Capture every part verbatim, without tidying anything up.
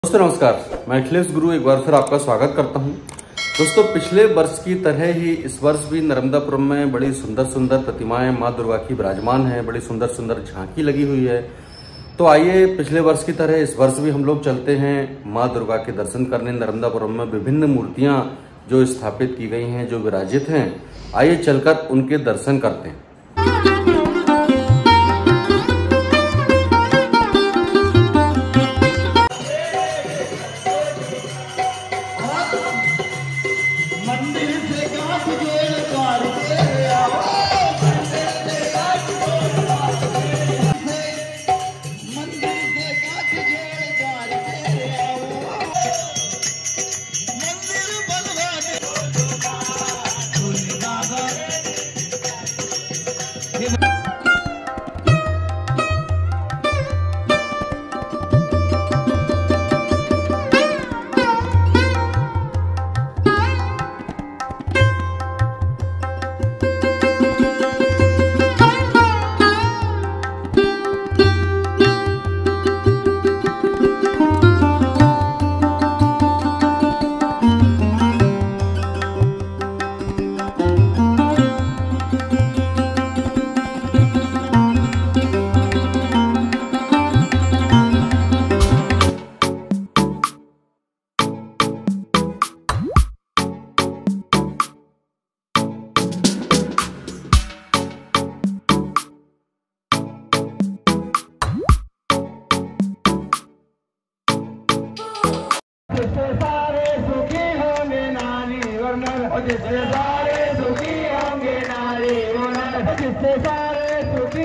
दोस्तों नमस्कार, मैं अखिलेश गुरु एक बार फिर आपका स्वागत करता हूं। दोस्तों पिछले वर्ष की तरह ही इस वर्ष भी नर्मदापुरम में बड़ी सुंदर सुंदर प्रतिमाएं मां दुर्गा की विराजमान है, बड़ी सुंदर सुंदर झांकी लगी हुई है। तो आइए पिछले वर्ष की तरह इस वर्ष भी हम लोग चलते हैं मां दुर्गा के दर्शन करने। नर्मदापुरम में विभिन्न मूर्तियां जो स्थापित की गई हैं, जो विराजित हैं, आइए चलकर उनके दर्शन करते हैं। जिससे सारे सुखी होंगे नारी वरन, जिससे सारे सुखी होंगे नारी वरन, जिससे सारे सुखी।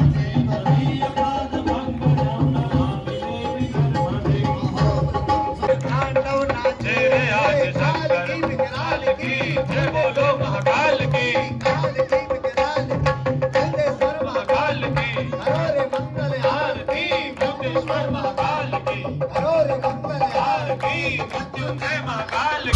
तांडव नाचे आज शंकर विकराल की, जय बोलो महाकाल की, काल की विकराल की, चंदेश्वर महाकाल की, करो रे मंगल आरती, चंदेश्वर महाकाल की, करो रे मंगल आरती, मृत्युंजय महाकाल।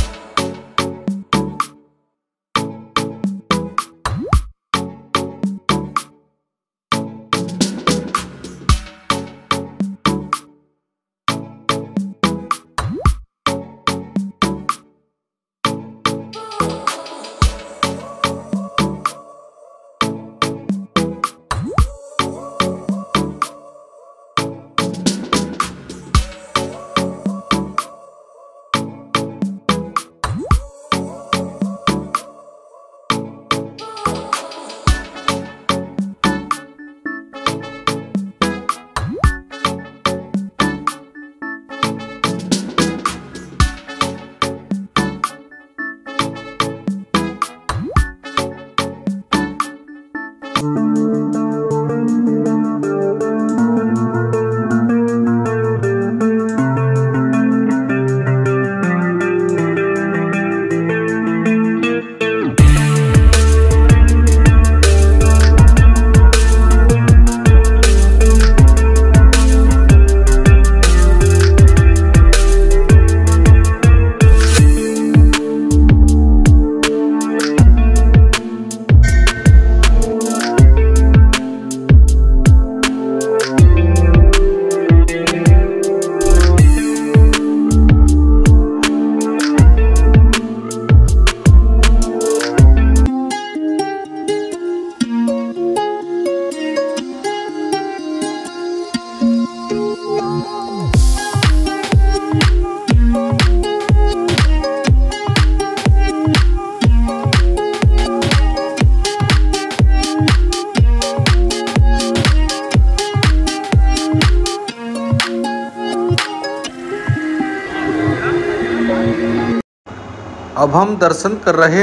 अब हम दर्शन कर रहे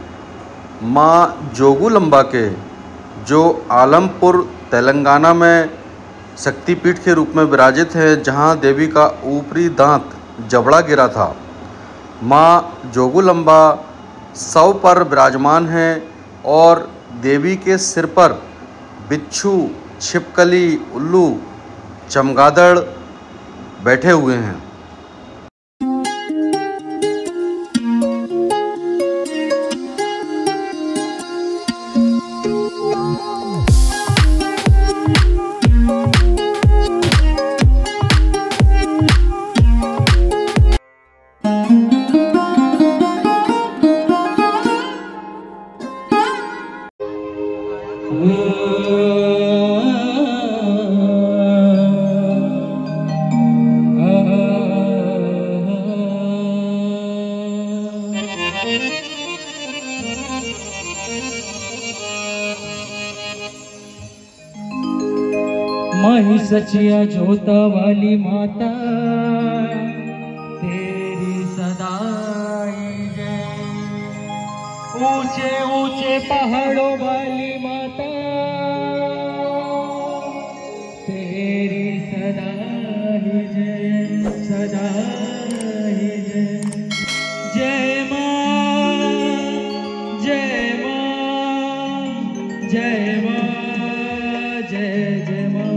हैं माँ जोगुलंबा के, जो आलमपुर तेलंगाना में शक्तिपीठ के रूप में विराजित है, जहाँ देवी का ऊपरी दांत जबड़ा गिरा था। माँ जोगुलंबा शव पर विराजमान है और देवी के सिर पर बिच्छू, छिपकली, उल्लू, चमगादड़ बैठे हुए हैं। सचिया जोता वाली माता तेरी सदाई जय। ऊंचे ऊंचे पहाड़ों वाली माता तेरी सदा ही जय, सदा ही जय। जय मां, जय मां, जय मां, जय जय मां।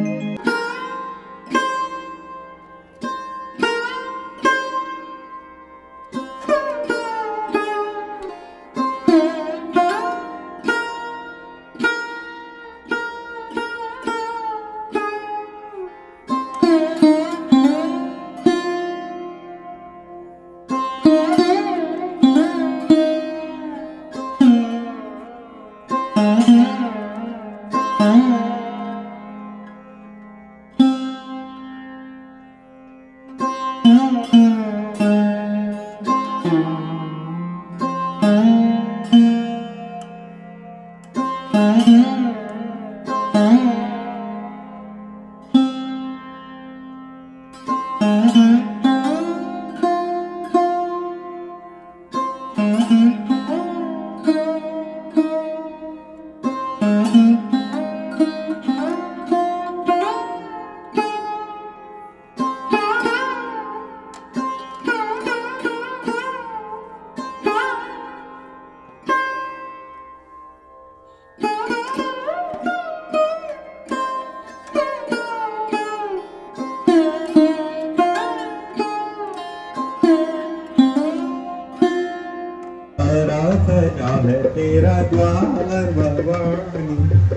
सजा है तेरा द्वार भवानी।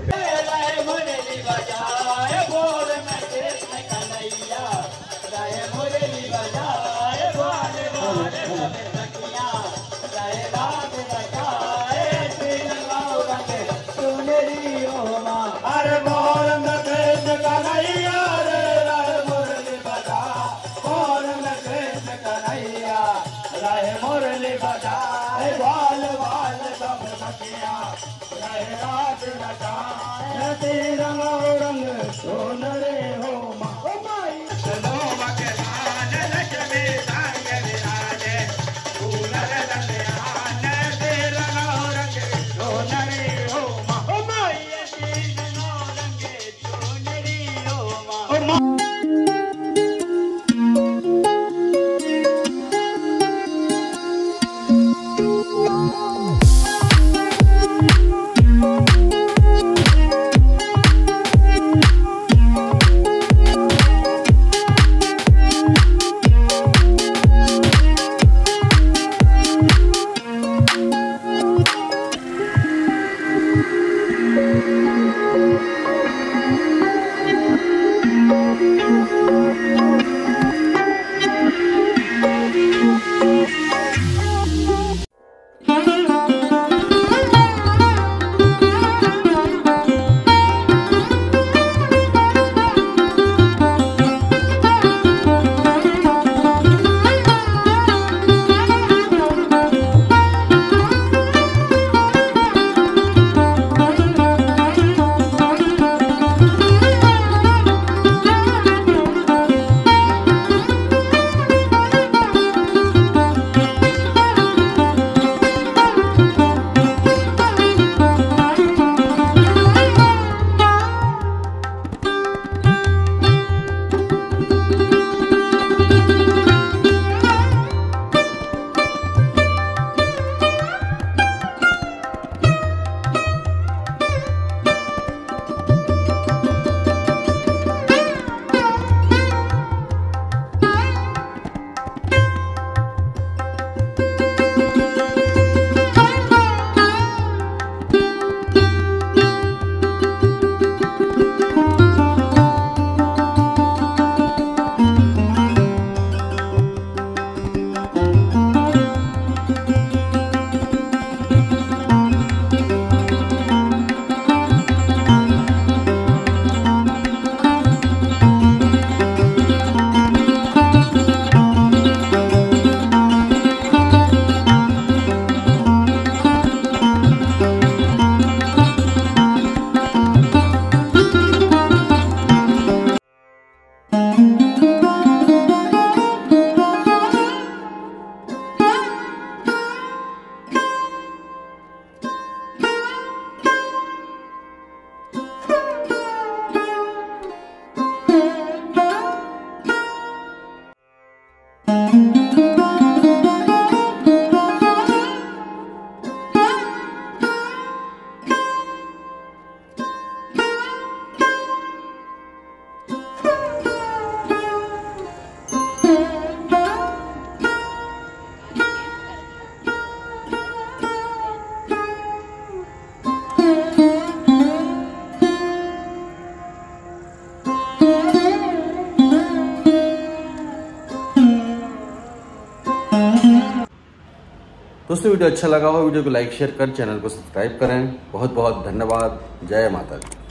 मुरली बजाए बोल में कृष्ण कन्हैया, जय मुरली बजाए बोल बोल सखिया, जय रात बजाए श्री गौरंग सुंदरी ओ मां। अरे बोल में कृष्ण कन्हैया रे रे मुरली बजा, बोल में कृष्ण कन्हैया रे मुरली बजा, बाल बाल सब सखिया जय रात रचाए श्री रंग सोन रे हो मां। ओ माई चलो के लाल लक्ष्मी संग विराजे, फूलर दलियान श्री रंग सोन रे हो मां। ओ माई श्री रंग सोन रे हो मां। ओ मां दोस्तों वीडियो अच्छा लगा हो वीडियो को लाइक शेयर कर चैनल को सब्सक्राइब करें। बहुत बहुत धन्यवाद। जय माता दी।